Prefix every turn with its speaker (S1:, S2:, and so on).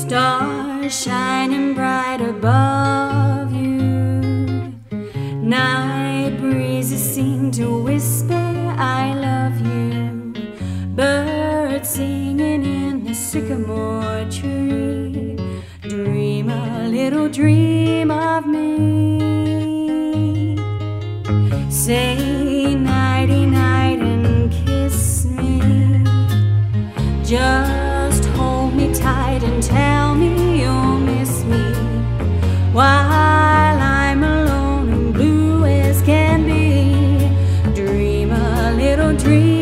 S1: Stars shining bright above you. Night breezes seem to whisper, I love you. Birds singing in the sycamore tree. Dream a little dream of me. Say nighty-night and kiss me. Just hold me tight and tell me you'll miss me while I'm alone and blue as can be. Dream a little dream